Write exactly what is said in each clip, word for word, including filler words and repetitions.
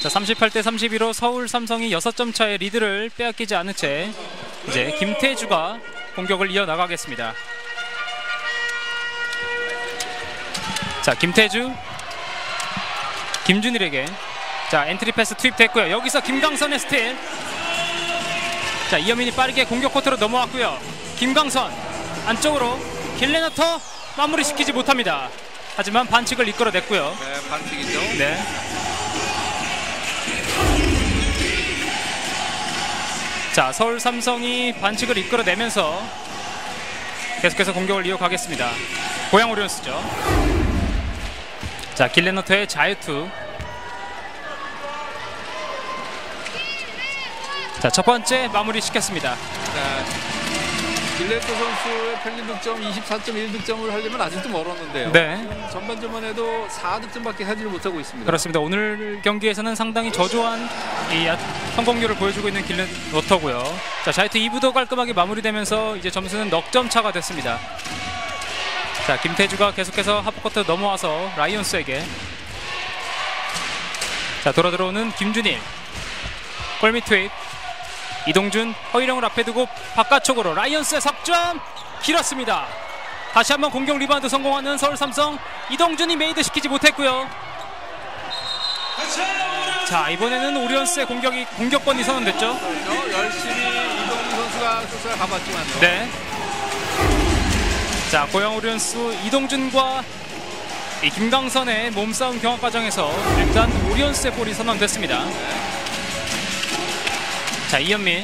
자, 삼십팔 대 삼십이로 서울 삼성이 여섯 점 차의 리드를 빼앗기지 않은 채 이제 김태주가 공격을 이어나가겠습니다. 자, 김태주, 김준일에게 자 엔트리 패스 투입됐고요. 여기서 김강선의 스틸. 자, 이현민이 빠르게 공격 코트로 넘어왔고요. 김강선 안쪽으로 길레너터 마무리시키지 못합니다. 하지만 반칙을 이끌어냈고요. 네, 반칙이죠. 네. 자, 서울 삼성이 반칙을 이끌어내면서 계속해서 공격을 이어가겠습니다. 고양 오리온스죠. 자, 길레너터의 자유투. 자, 첫 번째 마무리 시켰습니다. 네. 길레너터 선수의 평균 득점 이십사 점 일 득점을 하려면 아직도 멀었는데요. 네. 전반전만 해도 사 득점밖에 하지를 못하고 있습니다. 그렇습니다. 오늘 경기에서는 상당히 저조한 이 성공률을 보여주고 있는 길레너터고요. 자, 자유투 이 부도 깔끔하게 마무리되면서 이제 점수는 넉 점 차가 됐습니다. 자, 김태주가 계속해서 하프코트 넘어와서 라이온스에게 자, 돌아 들어오는 김준일 골밑 투입. 이동준 허일영을 앞에 두고 바깥쪽으로 라이온스의 석점 길었습니다. 다시 한번 공격 리바운드 성공하는 서울 삼성. 이동준이 메이드 시키지 못했고요. 자, 이번에는 오리온스의 공격이 공격권이 선언됐죠. 그렇죠. 열심히 이동준 선수가 슛을 가봤지만요. 네. 자, 고양 오리온스 이동준과 이 김강선의 몸싸움 경합 과정에서 일단 오리온스의 볼이 선언됐습니다. 자, 이현민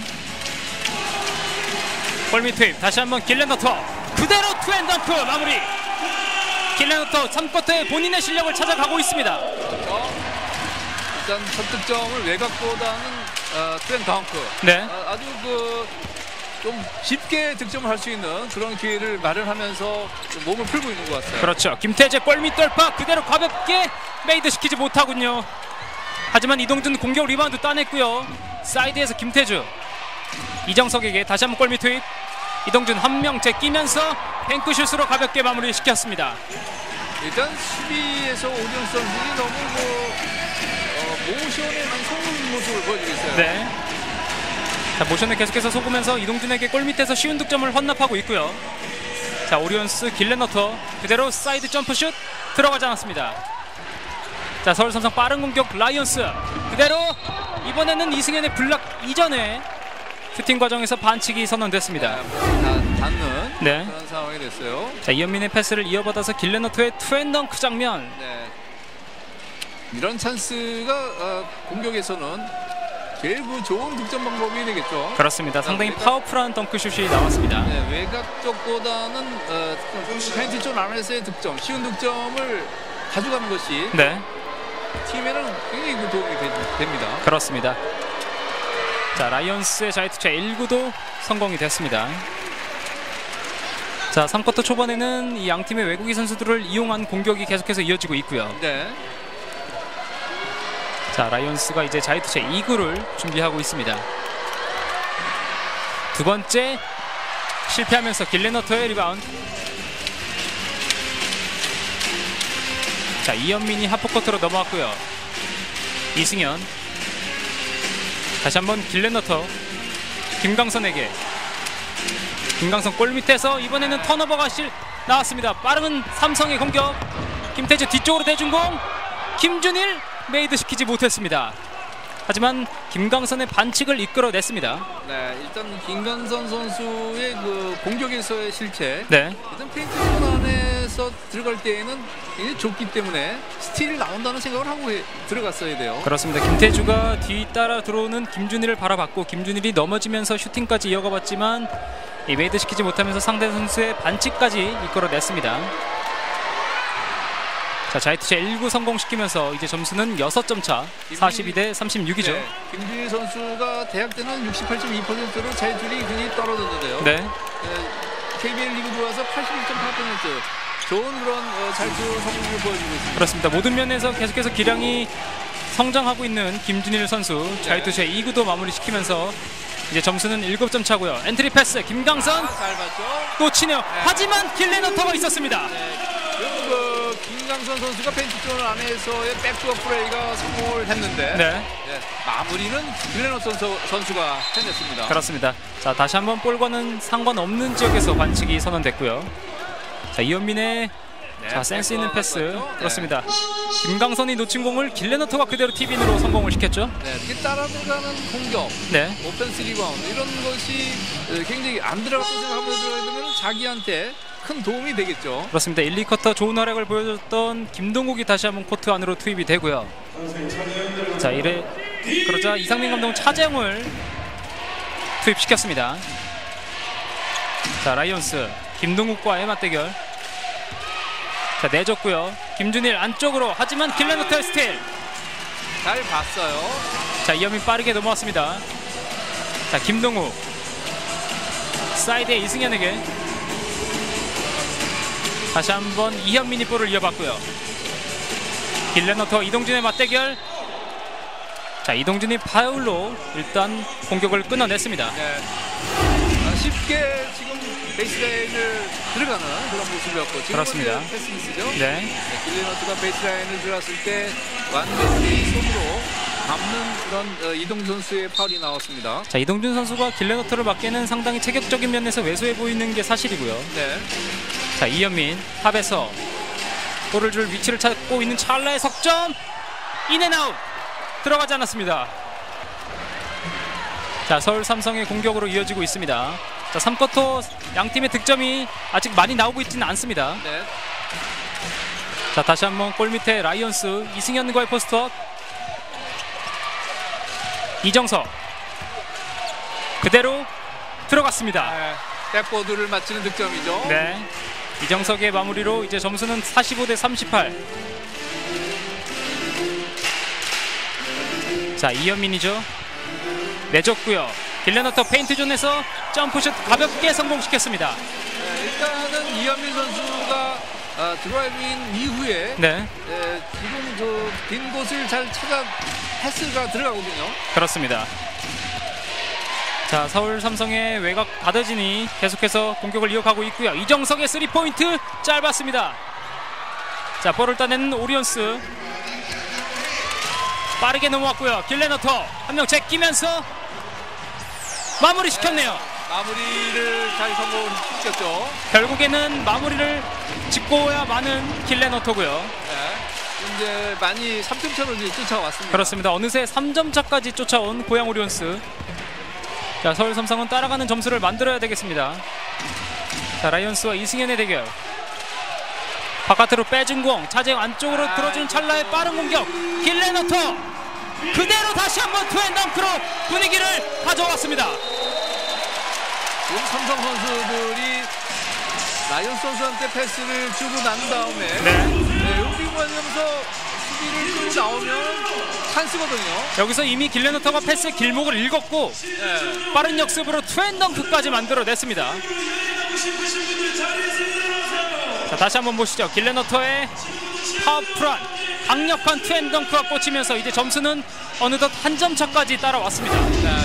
골밑 투입. 다시 한번 길레너터 그대로 투앤덩크 마무리. 길레너터 삼 쿼터에 본인의 실력을 찾아가고 있습니다. 그렇죠. 일단 첫 득점을 외곽보다는 어, 투앤덩크. 네. 어, 아주 그 좀 쉽게 득점을 할 수 있는 그런 기회를 마련하면서 좀 몸을 풀고 있는 것 같아요. 그렇죠. 김태재 골밑 돌파 그대로 가볍게 메이드 시키지 못하군요. 하지만 이동준 공격 리바운드 따냈고요. 사이드에서 김태주 이정석에게 다시 한번 골밑 투입. 이동준 한 명 제끼면서 뱅크슛으로 가볍게 마무리 시켰습니다. 일단 수비에서 오리온스 선수들이 너무 그 어, 모션에만 속는 모습을 보여주고 있어요. 네. 자, 모션을 계속해서 속으면서 이동준에게 골밑에서 쉬운 득점을 헌납하고 있고요. 자, 오리온스 길레너터 그대로 사이드 점프슛 들어가지 않았습니다. 자, 서울 삼성 빠른 공격 라이온스 그대로. 이번에는 이승현의 블락 이전에 슈팅 과정에서 반칙이 선언됐습니다. 네, 다 닿는 네. 그런 상황이 됐어요. 자, 이현민의 패스를 이어받아서 길레너터의 투앤덩크 장면. 네. 이런 찬스가 어, 공격에서는 제일 그 좋은 득점 방법이 되겠죠. 그렇습니다. 상당히 파워풀한 덩크슛이 나왔습니다. 네, 외곽 쪽보다는 어, 페인트 쪽 안에서의 득점, 쉬운 득점을 가져가는 것이 네. 팀에는 굉장히 도움이 되, 됩니다. 그렇습니다. 자, 라이온스의 자유투차 일 구도 성공이 됐습니다. 자, 삼 쿼터 초반에는 이 양팀의 외국인 선수들을 이용한 공격이 계속해서 이어지고 있고요. 네. 자, 라이온스가 이제 자유투차 이 구를 준비하고 있습니다. 두 번째 실패하면서 길레너터의 리바운드. 자, 이현민이 하프코트로 넘어왔고요. 이승현 다시 한번 길레너터 김강선에게. 김강선 골밑에서 이번에는 턴오버가 실 나왔습니다. 빠른 삼성의 공격. 김태주 뒤쪽으로 대준 공. 김준일 메이드 시키지 못했습니다. 하지만 김강선의 반칙을 이끌어냈습니다. 네, 일단 김강선 선수의 그 공격에서의 실체. 네. 일단 페인트 존 안에서 들어갈 때에는 이제 좁기 때문에 스틸이 나온다는 생각을 하고 해, 들어갔어야 돼요. 그렇습니다. 김태주가 뒤따라 들어오는 김준일을 바라봤고 김준일이 넘어지면서 슈팅까지 이어가봤지만 이 메이드 시키지 못하면서 상대 선수의 반칙까지 이끌어냈습니다. 자, 자유투차 일 구 성공시키면서 이제 점수는 여섯 점 차. 사십이 대 삼십육이죠. 네, 김준일 선수가 대학 때는 육십팔 점 이 퍼센트로 자유투율이 굉장히 떨어졌는데요. 네. 네, 케이비엘 리그 들어와서 팔십일 점 팔 퍼센트 좋은 그런 어, 자유투 성공을 보여주고 있습니다. 그렇습니다. 모든 면에서 계속해서 기량이 성장하고 있는 김준일 선수. 자유투차 이 구도 마무리시키면서 이제 점수는 일곱 점 차고요. 엔트리 패스 김강선 아, 잘 봤죠? 또 치네요. 네. 하지만 길레너터가 있었습니다. 네, 그 김강선 선수가 페인트존 안에서의 백도어 플레이가 성공을 했는데 네. 예, 마무리는 길레너터 선수, 선수가 해냈습니다. 그렇습니다. 자, 다시 한번 볼과는 상관없는 지역에서 반칙이 선언됐고요. 자, 이현민의 네, 자, 센스 있는 패스. 맞죠? 그렇습니다. 김강선이 놓친 공을 길레너터가 그대로 티빈으로 성공을 시켰죠. 네, 이렇게 따라 들어가는 공격, 네. 오펜스 리바운드 이런 것이 굉장히 안 들어갔다고 생각하고 들어가야 되면 자기한테 큰 도움이 되겠죠. 그렇습니다. 일, 이 쿼터 좋은 활약을 보여줬던 김동욱이 다시 한번 코트 안으로 투입이 되고요. 자, 이래 그러자 이상민 감독은 차재영을 투입시켰습니다. 자, 라이온스 김동욱과의 맞대결. 자, 내줬고요. 김준일 안쪽으로. 하지만 길레너터의 스틸. 잘 봤어요. 자, 이현민 빠르게 넘어왔습니다. 자, 김동욱 사이드에 이승현에게 다시 한번 이현민이 볼을 이어봤고요. 길레너터 이동준의 맞대결. 자, 이동준이 파울로 일단 공격을 끊어냈습니다. 네. 아, 쉽게 지금 베이스라인을 들어가는 그런 모습이었고 지금 그렇습니다. 패스미스죠. 네. 네, 길레너트가 베이스라인을 들어갔을 때 완전히 손으로 감는 그런 어, 이동준 선수의 파울이 나왔습니다. 자, 이동준 선수가 길레너터를 맞기에는 상당히 체격적인 면에서 왜소해 보이는 게 사실이고요. 네. 자, 이현민 탑에서 볼을 줄 위치를 찾고 있는 찰나의 석점. 인앤아웃 들어가지 않았습니다. 자, 서울 삼성의 공격으로 이어지고 있습니다. 자, 삼 쿼터 양팀의 득점이 아직 많이 나오고 있지는 않습니다. 네. 자, 다시 한번 골 밑에 라이온스 이승현과의 포스트업. 이정석 그대로 들어갔습니다. 네. 백보드를 맞추는 득점이죠. 네. 이정석의 마무리로 이제 점수는 사십오 대 삼십팔. 자, 이현민이죠. 내줬고요. 길레너터 페인트존에서 점프슛 가볍게 성공시켰습니다. 네, 일단은 이현민 선수가 아, 드라이브인 이후에 네, 네, 지금 그 빈 곳을 잘 찾아 패스가 들어가거든요. 그렇습니다. 자, 서울 삼성의 외곽 가드진이 계속해서 공격을 이어가고 있고요. 이정석의 쓰리 포인트 짧았습니다. 자, 볼을 따내는 오리온스 빠르게 넘어왔고요. 길레너터 한 명 제끼면서 마무리 시켰네요. 마무리를 잘 성공시켰죠. 결국에는 마무리를 짓고야 마는 길레너터고요. 네. 이제 많이 삼 점 차로 이제 쫓아왔습니다. 그렇습니다. 어느새 삼 점 차까지 쫓아온 고양 오리온스. 자, 서울 삼성은 따라가는 점수를 만들어야 되겠습니다. 자, 라이온스와 이승현의 대결. 바깥으로 빼준 공, 차재영 안쪽으로 아, 들어준 찰나의 빠른 공격. 길레너터 그대로 다시 한번 투앤덩크로 분위기를 가져왔습니다. 지금 삼성 선수들이 라이온스 선수한테 패스를 주고 난 다음에 네. 네, 움직이면서 수비를 끌고 나오면 찬스거든요. 여기서 이미 길레너터가 패스의 길목을 읽었고 네. 빠른 역습으로 투앤덩크까지 만들어냈습니다. 자, 다시 한번 보시죠. 길레너터의 파워풀한 강력한 투앤덩크가 꽂히면서 이제 점수는 어느덧 한 점 차까지 따라왔습니다. 네.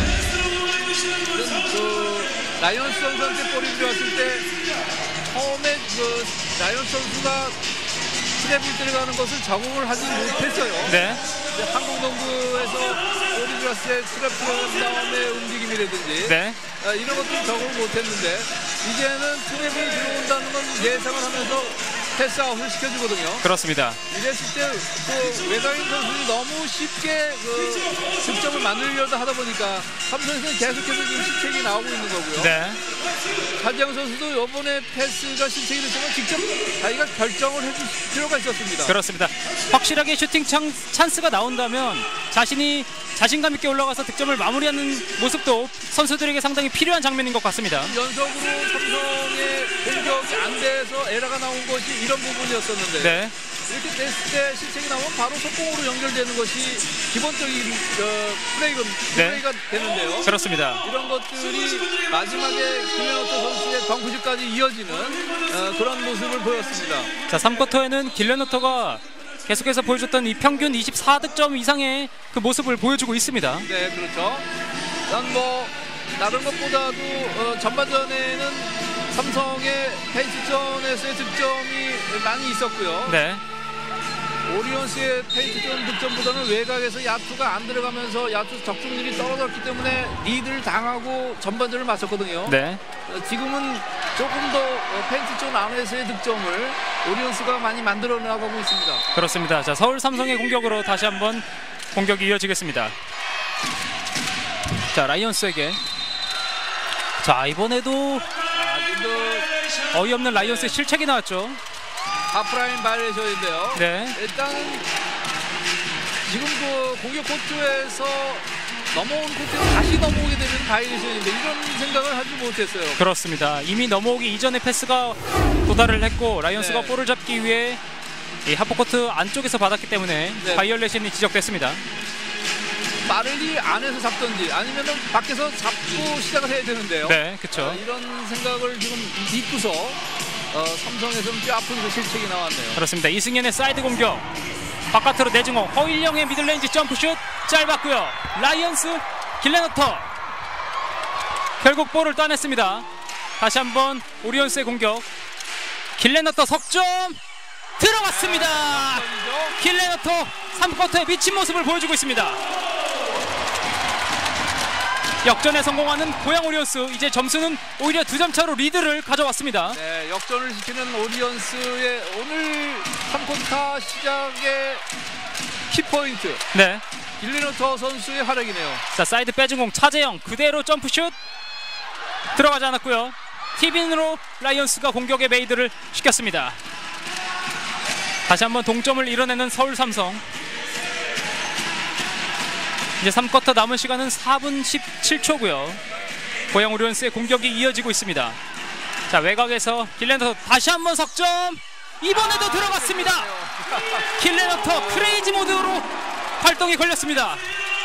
그 라이온스 선수한테 볼이 들어왔을 때 처음에 그 라이온스 선수가 스텝을 들어가는 것을 적응을 하지 못했어요. 네. 한국농구에서 볼이 들어왔을 때 스텝 들어간 다음에 움직임이라든지 네. 아, 이런 것들을 적응을 못했는데 이제는 스텝이 들어온다는 건 예상을 하면서 패스아웃을 시켜주거든요. 그렇습니다. 이랬을 때 그 외곽인 선수들이 너무 쉽게 그 득점을 만들려다 하다 보니까 삼성에서는 계속해서 지금 실책이 나오고 있는 거고요. 네. 차재영 선수도 이번에 패스가 실책이 됐지만 직접 자기가 결정을 해줄 필요가 있었습니다. 그렇습니다. 확실하게 슈팅 찬, 찬스가 나온다면 자신이 자신감 있게 올라가서 득점을 마무리하는 모습도 선수들에게 상당히 필요한 장면인 것 같습니다. 연속으로 삼성의 공격이 안 돼서 에러가 나온 것이 이런 부분이었었는데 네. 이렇게 됐을 때 실책이 나오면 바로 속공으로 연결되는 것이 기본적인 어, 플레이가, 네. 플레이가 되는데요. 그렇습니다. 이런 것들이 마지막에 길레너터 선수의 덩크슛까지 이어지는 어, 그런 모습을 보였습니다. 자, 삼 쿼터에는 길레너터가 계속해서 보여줬던 이 평균 이십사 득점 이상의 그 모습을 보여주고 있습니다. 네, 그렇죠. 난 뭐 다른 것보다도 어, 전반전에는 삼성의 페이스전에서의 득점이 많이 있었고요. 네. 오리온스의 페인트존 득점보다는 외곽에서 야투가 안 들어가면서 야투 적중률이 떨어졌기 때문에 리드를 당하고 전반전을 맞췄거든요. 네. 어, 지금은 조금 더 어, 페인트존 안에서의 득점을 오리온스가 많이 만들어 나가고 있습니다. 그렇습니다. 자, 서울 삼성의 공격으로 다시 한번 공격이 이어지겠습니다. 자, 라이온스에게. 자, 이번에도 어이없는 라이온스의 실책이 나왔죠. 하프라인 바이레이션인데요. 네. 일단은 지금 그 공격 코트에서 넘어온 코트에 다시 넘어오게 되는 바이레이션인데 이런 생각을 하지 못했어요. 그렇습니다. 이미 넘어오기 이전에 패스가 도달을 했고 라이온스가 네. 볼을 잡기 위해 이 하프코트 안쪽에서 받았기 때문에 네. 바이올레이션이 지적됐습니다. 빠르리 안에서 잡던지 아니면은 밖에서 잡고 시작을 해야 되는데요. 네, 그렇죠. 어, 이런 생각을 지금 믿고서 어, 삼성에서는 꽤 아픈 그 실책이 나왔네요. 그렇습니다. 이승현의 사이드 공격. 바깥으로 내중호, 허일영의 미들레인지 점프슛 짧았고요. 라이언스 길레너터 결국 볼을 따냈습니다. 다시 한번 오리온스의 공격. 길레너터 석점 들어갔습니다. 길레너터 삼 쿼터에 미친 모습을 보여주고 있습니다. 역전에 성공하는 고양 오리온스. 이제 점수는 오히려 두 점 차로 리드를 가져왔습니다. 네, 역전을 시키는 오리온스의 오늘 삼 쿼터 시작의 키포인트. 네. 길레너터 선수의 활약이네요. 자, 사이드 빼준 공 차재영 그대로 점프슛 들어가지 않았고요. 티빈으로 라이온스가 공격의 메이드를 시켰습니다. 다시 한번 동점을 이뤄내는 서울 삼성. 이제 삼 쿼터 남은 시간은 사 분 십칠 초고요. 고양 오리온스의 공격이 이어지고 있습니다. 자, 외곽에서 길레너터 다시 한번 석점. 이번에도 들어갔습니다. 길레너터 크레이지 모드로 활동이 걸렸습니다.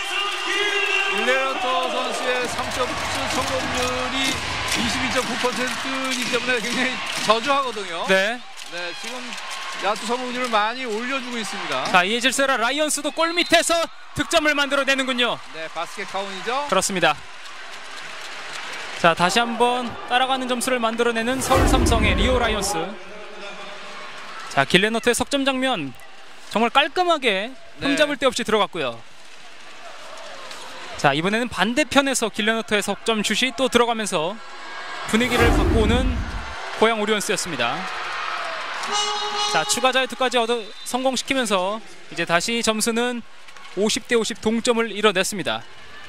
길레너터 선수의 삼 점 성공률이 이십이 점 구 퍼센트이기 때문에 굉장히 저조하거든요. 네. 네, 지금 야투 성공률을 많이 올려주고 있습니다. 자, 이에 질세라 라이온스도 골 밑에서 득점을 만들어내는군요. 네, 바스켓 카운이죠. 그렇습니다. 자, 다시 한번 따라가는 점수를 만들어내는 서울 삼성의 리오 라이온스. 자, 길레너터의 석점 장면 정말 깔끔하게 흠잡을 네. 데 없이 들어갔고요. 자, 이번에는 반대편에서 길레너터의 석점 슛이 또 들어가면서 분위기를 갖고 오는 고양 오리온스였습니다. 자, 추가 자유투까지 얻어 성공시키면서 이제 다시 점수는 오십 대 오십 동점을 이뤄냈습니다.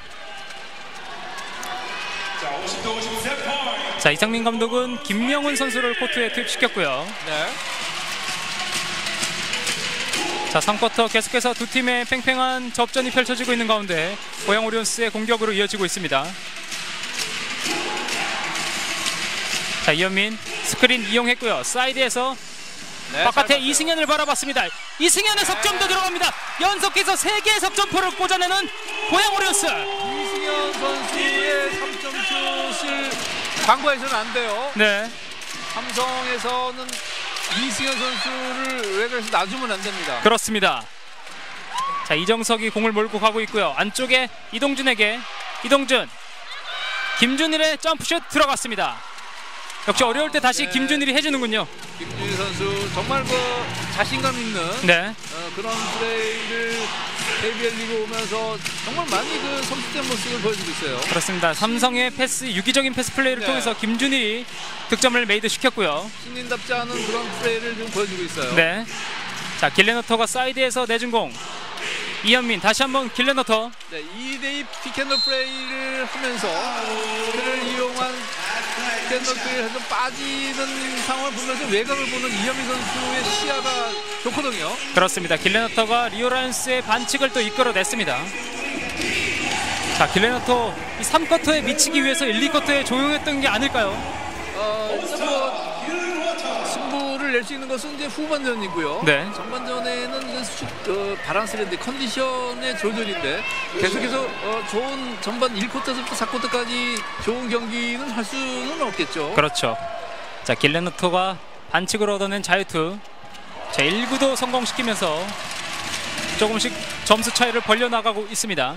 자, 이상민 감독은 김명훈 선수를 코트에 투입시켰고요. 네. 자, 삼 쿼터 계속해서 두 팀의 팽팽한 접전이 펼쳐지고 있는 가운데 고양 오리온스의 공격으로 이어지고 있습니다. 자, 이현민 스크린 이용했고요. 사이드에서 네, 바깥에 이승현을 바라봤습니다. 이승현의 석점도 들어갑니다. 연속해서 세 개의 석점포를 꽂아내는 고양 오리온스. 이승현 선수의 삼 점 슛을 광고해서는 안 돼요. 네. 삼성에서는 이승현 선수를 외곽에서 놔주면 안 됩니다. 그렇습니다. 자, 이정석이 공을 몰고 가고 있고요. 안쪽에 이동준에게 이동준 김준일의 점프슛 들어갔습니다. 역시 어려울 때 다시 네. 김준일이 해주는군요. 김준일 선수 정말 그 자신감 있는 네. 어, 그런 플레이를 케이비엘 리그 오면서 정말 많이 그 성숙된 모습을 보여주고 있어요. 그렇습니다. 삼성의 패스 유기적인 패스 플레이를 네. 통해서 김준일이 득점을 메이드 시켰고요. 신인답지 않은 그런 플레이를 좀 보여주고 있어요. 네. 자, 길레너터가 사이드에서 내준 공. 이현민 다시 한번 길레너터. 네, 이 대 이 피켄더 플레이를 하면서 그를 이용한 피켄더 플레이를 해서 빠지는 상황을 보면서 외곽을 보는 이현민 선수의 시야가 좋거든요. 그렇습니다. 길레너터가 리오 라이온스의 반칙을 또 이끌어냈습니다. 자, 길레너터 이 삼 쿼터에 미치기 위해서 일, 이 쿼터에 조용했던 게 아닐까요? 어, 뭐 승부를 낼 수 있는 것은 이제 후반전이고요. 네. 전반전에는 이제 수, 어, 바란스인데 컨디션의 조절인데 계속해서 어, 좋은 전반 일 쿼터부터 사 쿼터까지 좋은 경기는 할 수는 없겠죠. 그렇죠. 자, 길레너터가 반칙을 얻어낸 자유투. 자, 일 구도 성공시키면서 조금씩 점수 차이를 벌려나가고 있습니다.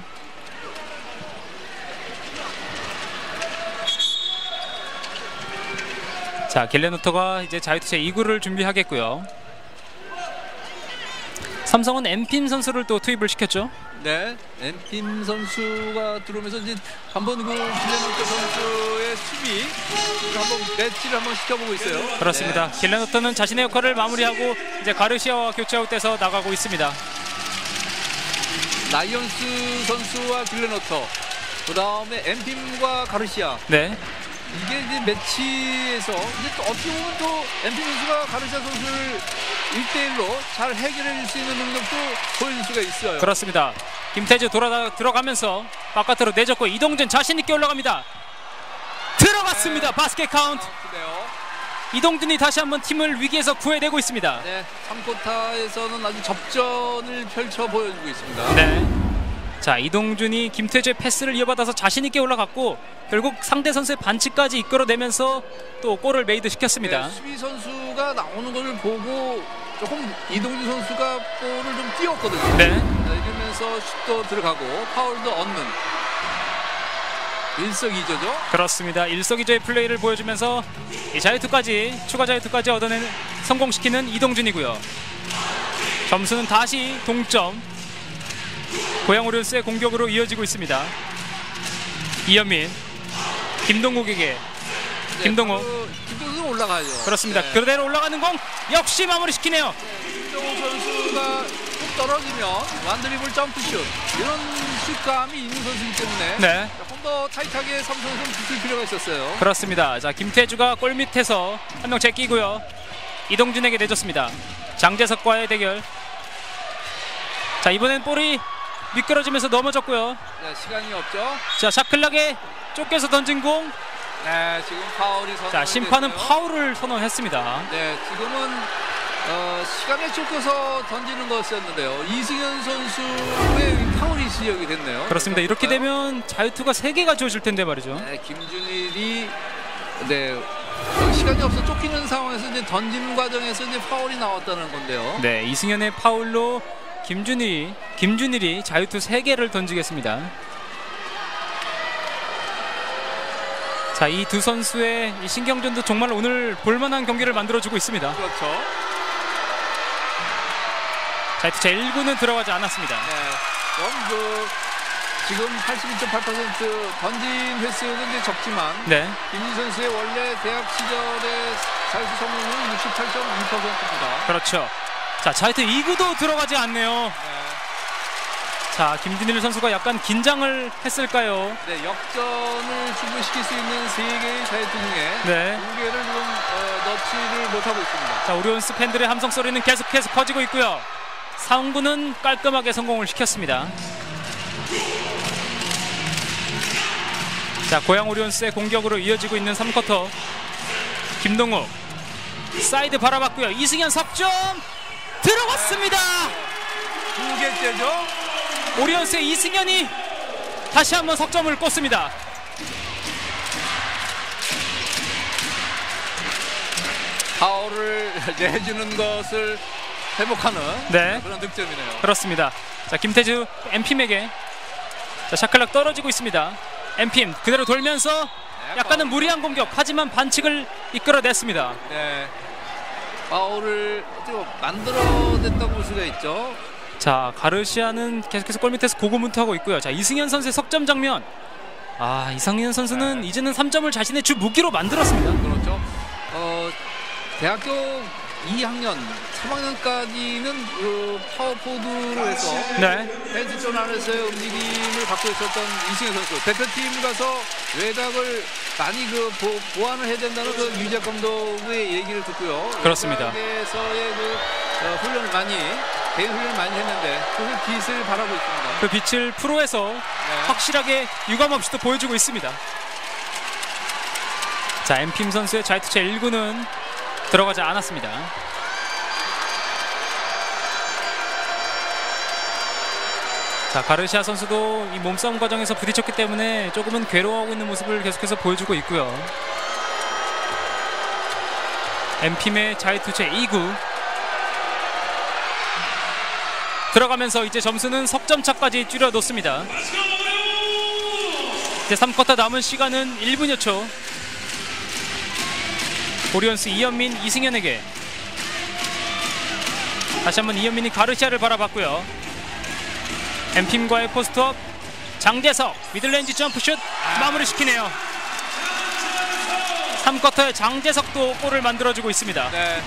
자, 길레너터가 이제 자유투 제 이 구를 준비하겠고요. 삼성은 엠핌 선수를 또 투입을 시켰죠. 네, 엠핌 선수가 들어오면서 이제 한번 그 길레노터 선수의 수비 한번 매치를 한번 시켜보고 있어요. 그렇습니다. 네. 길레노터는 자신의 역할을 마무리하고 이제 가르시아와 교체 아웃돼서 나가고 있습니다. 라이언스 선수와 길레노터, 그 다음에 엠핌과 가르시아. 네. 이게 이제 매치에서 이제 또 어떻게 보면 또 엠핌 선수가 가르시아 선수를 일 대 일로 잘 해결해 줄 수 있는 능력도 보여줄 수가 있어요. 그렇습니다. 김태주 돌아 들어가면서 바깥으로 내줬고 이동준 자신 있게 올라갑니다. 들어갔습니다. 네. 바스켓 카운트. 그래요. 이동준이 다시 한번 팀을 위기에서 구해내고 있습니다. 네, 삼 쿼터에서는 아주 접전을 펼쳐 보여주고 있습니다. 네. 자, 이동준이 김태주의 패스를 이어받아서 자신 있게 올라갔고 결국 상대 선수의 반칙까지 이끌어내면서 또 골을 메이드 시켰습니다. 네, 수비 선수가 나오는 걸 보고 조금 이동준 선수가 볼을 좀 띄웠거든요. 네. 네, 이러면서 슛도 들어가고 파울도 얻는 일석이조죠. 그렇습니다. 일석이조의 플레이를 보여주면서 이 자유투까지 추가 자유투까지 얻어낸 성공시키는 이동준이고요. 점수는 다시 동점. 고양 오리온스의 공격으로 이어지고 있습니다. 이현민, 김동욱에게 김동욱. 네, 김동욱 올라가죠. 그렇습니다. 네. 그대로 올라가는 공 역시 마무리시키네요. 김동욱 선수가 툭 떨어지면 완드리블 점프슛 이런 슛감이 있는 선수이기 때문에 네. 조금 더 타이트하게 삼성은 붙을 필요가 있었어요. 그렇습니다. 자, 김태주가 골 밑에서 한 명 제끼고요. 이동준에게 내줬습니다. 장재석과의 대결. 자, 이번엔 볼이 미끄러지면서 넘어졌고요. 네, 시간이 없죠. 자, 샤클락에 쫓겨서 던진 공. 네, 지금 파울이 선언. 자, 심판은 됐어요. 파울을 선언했습니다. 네, 지금은 어, 시간에 쫓겨서 던지는 것이었는데요. 이승현 선수의 파울이 지적이 됐네요. 그렇습니다. 이렇게 되면 자유투가 세 개가 주어질 텐데 말이죠. 네, 김준일이 네 어, 시간이 없어 쫓기는 상황에서 이제 던지는 과정에서 이제 파울이 나왔다는 건데요. 네, 이승현의 파울로 김준일이 김준일이 자유투 세 개를 던지겠습니다. 자, 이 두 선수의 이 신경전도 정말 오늘 볼만한 경기를 만들어주고 있습니다. 그렇죠. 자유투 제일 구는 들어가지 않았습니다. 네, 그럼 그 지금 팔십이 점 팔 퍼센트 던진 횟수는 이제 적지만 네, 김진 선수의 원래 대학 시절의 자유투 성공률은 육십팔 점 이 퍼센트입니다. 그렇죠. 자, 자유투 이 구도 들어가지 않네요. 네. 자, 김준일 선수가 약간 긴장을 했을까요? 네, 역전을 충분시킬 수 있는 세 개의 자유투 중에 네. 두 개를 지금 어, 넣지를 못하고 있습니다. 자, 오리온스 팬들의 함성 소리는 계속해서 커지고 있고요. 사운구는 깔끔하게 성공을 시켰습니다. 자, 고양 오리온스의 공격으로 이어지고 있는 삼 쿼터. 김동욱 사이드 바라봤고요. 이승현 석점 들어갔습니다. 두 개째죠. 오리온스의 이승현이 다시 한번 석점을 꽂습니다. 파울을 내주는 것을 회복하는 네. 그런 득점이네요. 그렇습니다. 자, 김태주 엠핌에게 자, 샤클락 떨어지고 있습니다. 엠핌 그대로 돌면서 약간은 무리한 공격, 하지만 반칙을 이끌어냈습니다. 네, 파울을 만들어냈다고 볼 수가 있죠. 자, 가르시아는 계속해서 골 밑에서 고군분투하고 있고요. 자, 이승현 선수의 석점 장면. 아, 이승현 선수는 네. 이제는 삼 점을 자신의 주 무기로 만들었습니다. 그렇죠. 어, 대학교 이 학년, 삼 학년까지는 그 파워포드로 해서 네. 펜스존 안에서의 움직임을 갖고 있었던 이승현 선수. 대표팀 가서 외곽을 많이 그 보, 보완을 해야 된다는 그 유재학 감독의 얘기를 듣고요. 그렇습니다. 외곽에서의 그 어, 훈련을 많이 개인 훈련을 많이 했는데 그 빛을 발하고 있습니다. 그 빛을 프로에서 네. 확실하게 유감없이 또 보여주고 있습니다. 자, 엠핌 선수의 자유투 제일 구는 들어가지 않았습니다. 자, 가르시아 선수도 이 몸싸움 과정에서 부딪혔기 때문에 조금은 괴로워하고 있는 모습을 계속해서 보여주고 있고요. 엠핌의 자유투 제이 구 들어가면서 이제 점수는 석점 차까지 줄여놓습니다. 이제 삼 쿼터 남은 시간은 일 분여 초. 오리온스 이현민, 이승현에게 다시 한번 이현민이 가르시아를 바라봤고요. 엠팀과의 포스트업. 장재석 미들레인지 점프슛 마무리시키네요. 삼 쿼터에 장재석도 골을 만들어주고 있습니다. 네.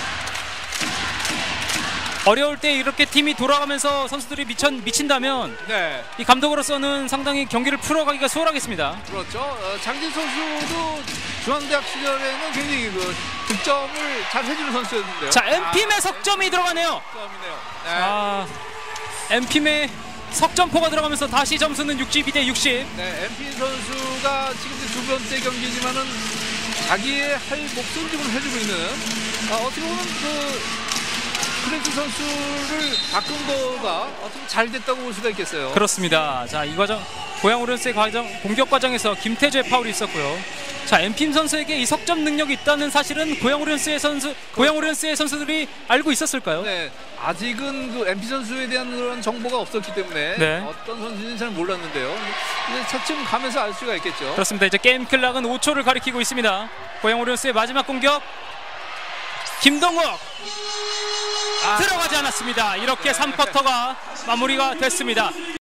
어려울 때 이렇게 팀이 돌아가면서 선수들이 미쳐, 미친다면 네. 이 감독으로서는 상당히 경기를 풀어가기가 수월하겠습니다. 그렇죠. 어, 장진 선수도 중앙대학 시절에는 굉장히 그 득점을 잘 해주는 선수였는데요. 자, 엠팀의 석점이 들어가네요. 득점이네요. 네. 아, 엠팀의 석점포가 들어가면서 다시 점수는 육십이 대 육십. 네, 엠피 선수가 지금 이제 두 번째 경기지만은 자기의 할 몫을 지금 해주고 있는, 아, 어떻게 보면 그 크레이트 선수를 바꾼 거가 어떻게 잘 됐다고 볼 수가 있겠어요. 그렇습니다. 자, 이 과정 고양 오리온스의 과정 공격 과정에서 김태주의 파울이 있었고요. 자, 엠팀 선수에게 이 석점 능력이 있다는 사실은 고양 오리온스의 선수 고양 오리온스의 선수들이 알고 있었을까요? 네, 아직은 그 엠피 선수에 대한 그런 정보가 없었기 때문에 네. 어떤 선수인지는 잘 몰랐는데요. 이제 차츰 가면서 알 수가 있겠죠. 그렇습니다. 이제 게임 클락은 오 초를 가리키고 있습니다. 고양 오리온스의 마지막 공격. 김동욱 아, 들어가지 않았습니다. 이렇게 삼 쿼터가 마무리가 됐습니다.